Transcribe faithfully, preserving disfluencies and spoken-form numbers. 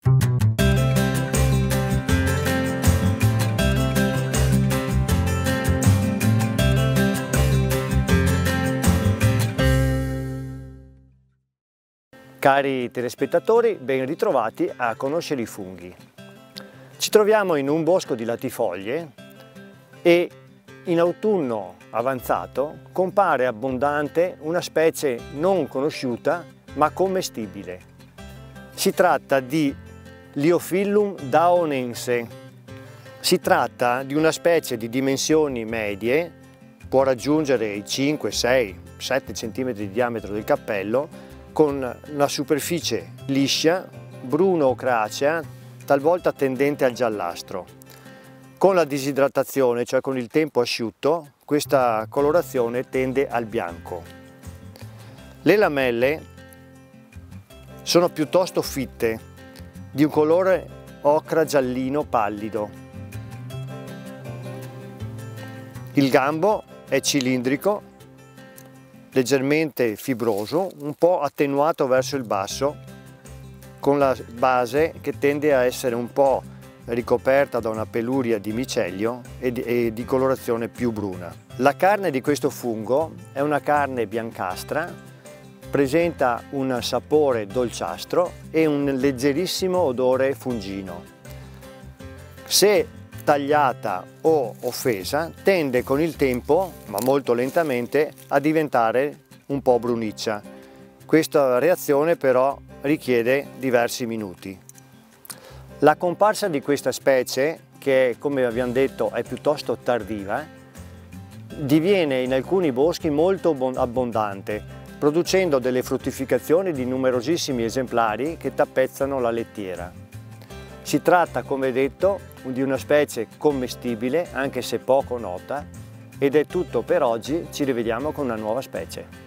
Cari telespettatori, ben ritrovati a conoscere i funghi. Ci troviamo in un bosco di latifoglie e in autunno avanzato compare abbondante una specie non conosciuta ma commestibile. Si tratta di Liophyllum daonense. Si tratta di una specie di dimensioni medie, può raggiungere i cinque, sei, sette centimetri di diametro del cappello, con la superficie liscia, bruno-ocracea, talvolta tendente al giallastro. Con la disidratazione, cioè con il tempo asciutto, questa colorazione tende al bianco. Le lamelle sono piuttosto fitte, di un colore ocra giallino pallido. Il gambo è cilindrico, leggermente fibroso, un po' attenuato verso il basso, con la base che tende a essere un po' ricoperta da una peluria di micelio e di, e di colorazione più bruna. La carne di questo fungo è una carne biancastra, presenta un sapore dolciastro e un leggerissimo odore fungino. Se tagliata o offesa, tende con il tempo, ma molto lentamente, a diventare un po' bruniccia. Questa reazione però richiede diversi minuti. La comparsa di questa specie, che come abbiamo detto è piuttosto tardiva, diviene in alcuni boschi molto abbondante, producendo delle fruttificazioni di numerosissimi esemplari che tappezzano la lettiera. Si tratta, come detto, di una specie commestibile, anche se poco nota, ed è tutto per oggi, ci rivediamo con una nuova specie.